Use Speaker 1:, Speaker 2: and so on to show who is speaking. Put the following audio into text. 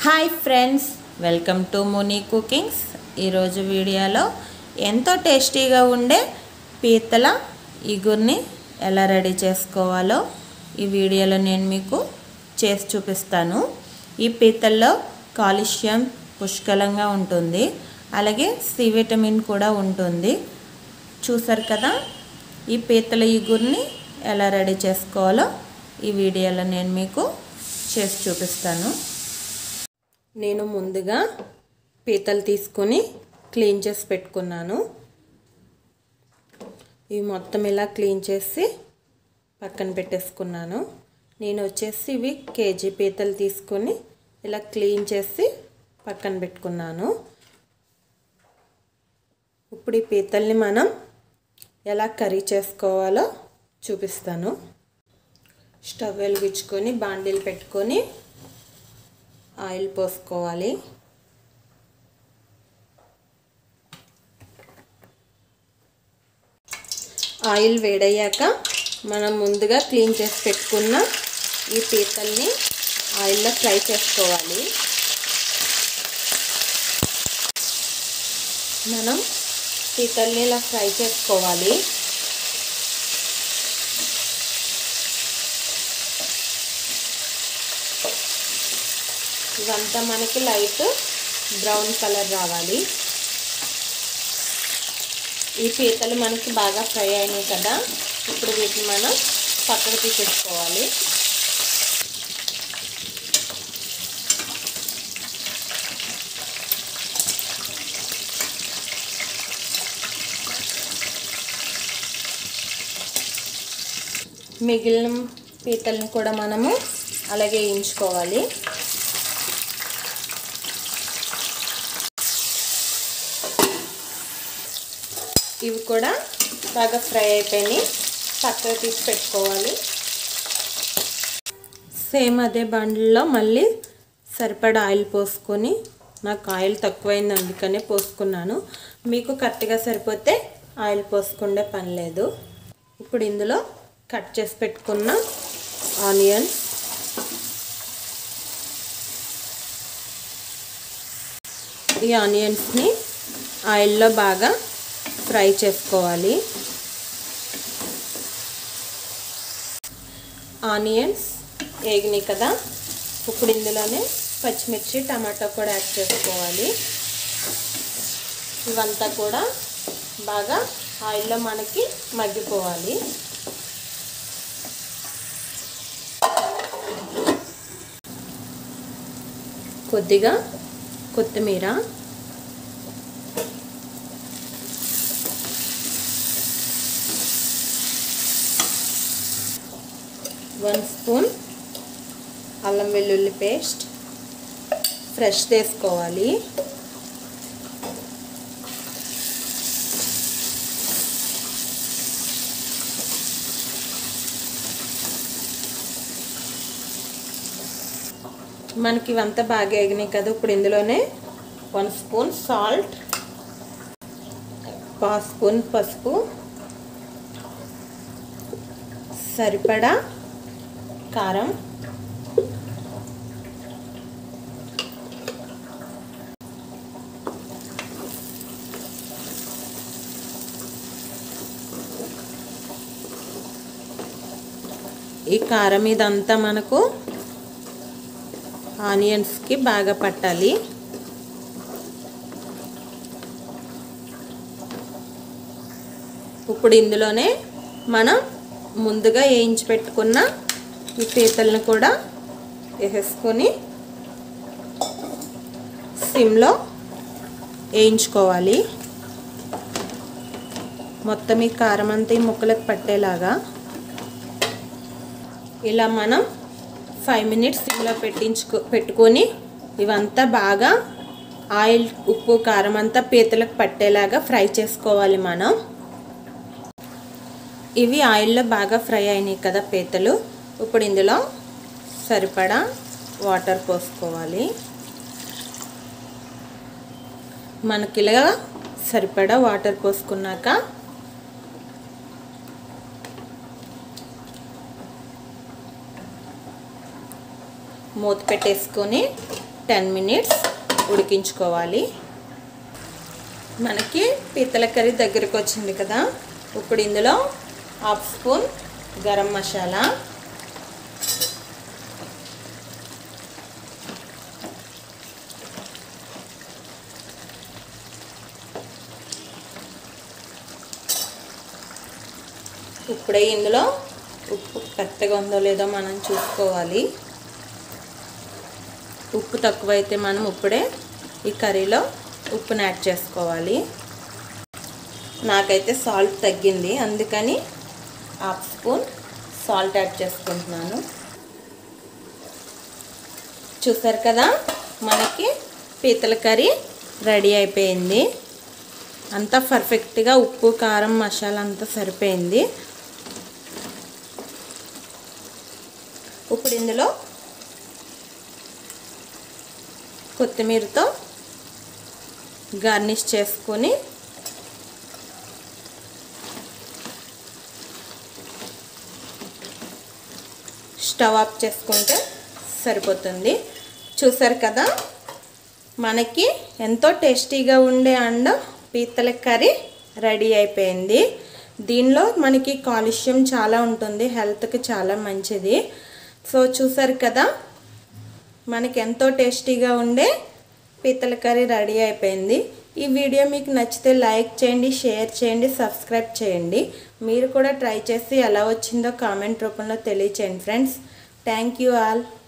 Speaker 1: Hi friends, welcome to Muni cookings. ఈరోజు వీడియోలో ఎంతో టేస్టీగా ఉండే పీతల ఇగుర్ని ఎలా రెడీ చేసుకోవాలో ఈ వీడియోలో నేను మీకు చేసి చూపిస్తాను. ఈ పీతల్లో కాల్షియం పుష్కలంగా ఉంటుంది, అలాగే సి విటమిన్ కూడా ఉంటుంది. చూసారు కదా, ఈ పీతల ఇగుర్ని ఎలా రెడీ చేసుకోవాలో ఈ వీడియోలో నేను మీకు చేసి చూపిస్తాను. నేను ముందుగా పీతలు తీసుకొని క్లీన్ చేసి పెట్టుకున్నాను. ఇవి మొత్తం ఇలా క్లీన్ చేసి పక్కన పెట్టేసుకున్నాను. నేను వచ్చేసి ఇవి కేజీ పీతలు తీసుకొని ఇలా క్లీన్ చేసి పక్కన పెట్టుకున్నాను. ఇప్పుడు ఈ పీతల్ని మనం ఎలా కర్రీ చేసుకోవాలో చూపిస్తాను. స్టవ్ వెలిగించుకొని బాండీలు పెట్టుకొని ఆయిల్ పోసుకోవాలి. ఆయిల్ వేడయ్యాక మనం ముందుగా క్లీన్ చేసి పెట్టుకున్న ఈ పీతల్ని ఆయిల్లో ఫ్రై చేసుకోవాలి. మనం పీతల్ని ఇలా ఫ్రై చేసుకోవాలి. ఇవంతా మనకి లైట్ బ్రౌన్ కలర్ రావాలి. ఈ పీతలు మనకి బాగా ఫ్రై అయినాయి కదా, ఇప్పుడు వీటిని మనం పక్కకు తీసేసుకోవాలి. మిగిలిన పీతల్ని కూడా మనము అలాగే వేయించుకోవాలి. ఇవి కూడా బాగా ఫ్రై అయిపోయినాయి, పక్కకు తీసి పెట్టుకోవాలి. సేమ్ అదే బండిలో మళ్ళీ సరిపడా ఆయిల్ పోసుకొని, నాకు ఆయిల్ తక్కువైంది అందుకనే పోసుకున్నాను. మీకు కరెక్ట్గా సరిపోతే ఆయిల్ పోసుకుండే పని లేదు. ఇప్పుడు ఇందులో కట్ చేసి పెట్టుకున్న ఆనియన్స్, ఈ ఆనియన్స్ని ఆయిల్లో బాగా ఫ్రై చేసుకోవాలి. ఆనియన్స్ వేగినాయి కదా, ఇప్పుడు ఇందులోనే పచ్చిమిర్చి టమాటో కూడా యాడ్ చేసుకోవాలి. ఇవంతా కూడా బాగా ఆయిల్లో మనకి మగ్గిపోవాలి. కొద్దిగా కొత్తిమీర, 1 స్పూన్ అల్లం వెల్లుల్లి పేస్ట్ ఫ్రెష్ తీసుకోవాలి. మనకి ఇవంతా బాగా ఎగినాయి కదా, ఇప్పుడు ఇందులోనే 1 స్పూన్ సాల్ట్, 1 స్పూన్ పసుపు, సరిపడా కారం, ఈ కారం ఇదంతా మనకు ఆనియన్స్కి బాగా పట్టాలి. ఇప్పుడు ఇందులోనే మనం ముందుగా వేయించి పెట్టుకున్న ఈ పీతలను కూడా వేసేసుకొని సిమ్లో వేయించుకోవాలి. మొత్తం ఈ కారం అంతా ఈ ముక్కలకు పట్టేలాగా ఇలా మనం 5 మినిట్స్ సిమ్లో పెట్టుకొని ఇవంతా బాగా ఆయిల్, ఉప్పు, కారం అంతా పీతలకు పట్టేలాగా ఫ్రై చేసుకోవాలి మనం. ఇవి ఆయిల్లో బాగా ఫ్రై అయినాయి కదా పీతలు, ఇప్పుడు ఇందులో సరిపడా వాటర్ పోసుకోవాలి. మనకి ఇలా సరిపడా వాటర్ పోసుకున్నాక మూత పెట్టేసుకొని 10 మినిట్స్ ఉడికించుకోవాలి. మనకి పీతల కర్రీ దగ్గరికి వచ్చింది కదా. ఇప్పుడు ఇందులో 1/2 స్పూన్ గరం మసాలా, ఇప్పుడే ఇందులో ఉప్పు కరెక్ట్గా ఉందో లేదో మనం చూసుకోవాలి. ఉప్పు తక్కువైతే మనం ఇప్పుడే ఈ కర్రీలో ఉప్పుని యాడ్ చేసుకోవాలి. నాకైతే సాల్ట్ తగ్గింది, అందుకని 1/2 స్పూన్ సాల్ట్ యాడ్ చేసుకుంటున్నాను. చూసారు కదా, మనకి పీతల కర్రీ రెడీ అయిపోయింది. అంతా పర్ఫెక్ట్గా ఉప్పు కారం మసాలా అంతా సరిపోయింది. ఇప్పుడు ఇందులో కొత్తిమీరతో గార్నిష్ చేసుకొని స్టవ్ ఆఫ్ చేసుకుంటే సరిపోతుంది. చూసారు కదా, మనకి ఎంతో టేస్టీగా ఉండే పీతల కర్రీ రెడీ అయిపోయింది. దీనిలో మనకి కాల్షియం చాలా ఉంటుంది, హెల్త్కి చాలా మంచిది. సో చూసారు కదా, మనకి ఎంతో టేస్టీగా ఉండే పీతల కర్రీ రెడీ అయిపోయింది. ఈ వీడియో మీకు నచ్చితే లైక్ చేయండి, షేర్ చేయండి, సబ్స్క్రైబ్ చేయండి. మీరు కూడా ట్రై చేసి ఎలా వచ్చిందో కామెంట్ రూపంలో తెలియచేయండి ఫ్రెండ్స్. Thank you all.